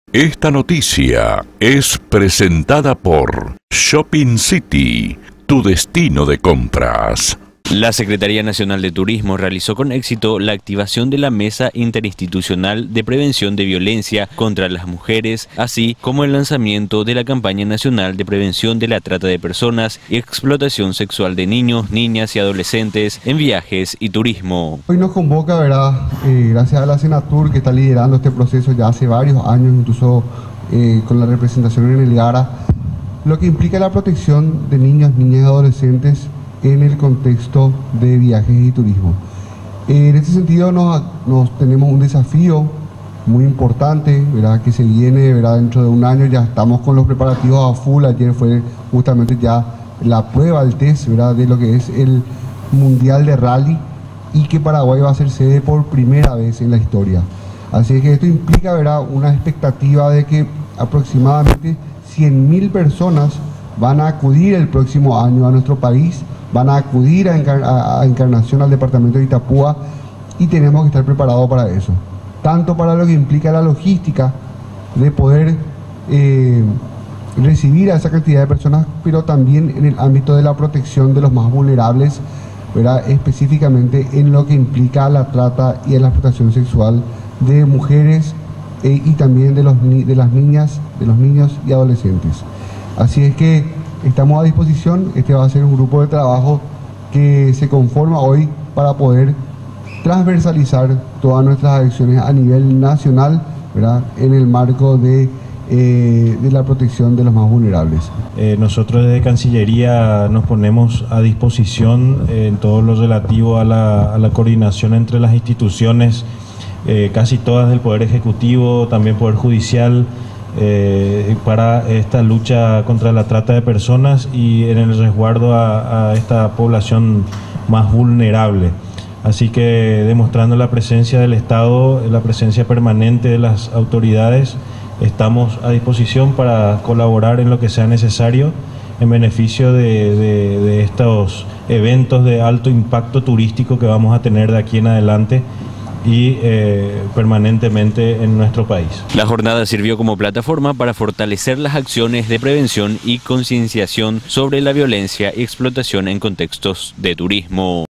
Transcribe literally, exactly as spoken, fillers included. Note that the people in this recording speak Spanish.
Esta noticia es presentada por Shopping City, tu destino de compras. La Secretaría Nacional de Turismo realizó con éxito la activación de la Mesa Interinstitucional de Prevención de Violencia contra las Mujeres, así como el lanzamiento de la Campaña Nacional de Prevención de la Trata de Personas y Explotación Sexual de Niños, Niñas y Adolescentes en Viajes y Turismo. Hoy nos convoca, ¿verdad? Eh, gracias a la Senatur, que está liderando este proceso ya hace varios años, incluso eh, con la representación en el GARA, lo que implica la protección de niños, niñas y adolescentes en el contexto de viajes y turismo. En este sentido nos, nos tenemos un desafío muy importante, ¿verdad? Que se viene, ¿verdad? Dentro de un año ya estamos con los preparativos a full. Ayer fue justamente ya la prueba, el test, ¿verdad? De lo que es el Mundial de Rally, y que Paraguay va a ser sede por primera vez en la historia. Así es que esto implica, ¿verdad?, una expectativa de que aproximadamente cien mil personas van a acudir el próximo año a nuestro país, van a acudir a, Encar a, a Encarnación, al departamento de Itapúa, y tenemos que estar preparados para eso. Tanto para lo que implica la logística de poder eh, recibir a esa cantidad de personas, pero también en el ámbito de la protección de los más vulnerables, ¿verdad?, específicamente en lo que implica la trata y la explotación sexual de mujeres eh, y también de, los, de las niñas, de los niños y adolescentes. Así es que estamos a disposición. Este va a ser un grupo de trabajo que se conforma hoy para poder transversalizar todas nuestras acciones a nivel nacional, ¿verdad?, en el marco de, eh, de la protección de los más vulnerables. Eh, nosotros desde Cancillería nos ponemos a disposición eh, en todo lo relativo a la, a la coordinación entre las instituciones, eh, casi todas del Poder Ejecutivo, también Poder Judicial, Eh, para esta lucha contra la trata de personas y en el resguardo a, a esta población más vulnerable. Así que demostrando la presencia del Estado, la presencia permanente de las autoridades, estamos a disposición para colaborar en lo que sea necesario en beneficio de, de, de estos eventos de alto impacto turístico que vamos a tener de aquí en adelante y eh, permanentemente en nuestro país. La jornada sirvió como plataforma para fortalecer las acciones de prevención y concienciación sobre la violencia y explotación en contextos de turismo.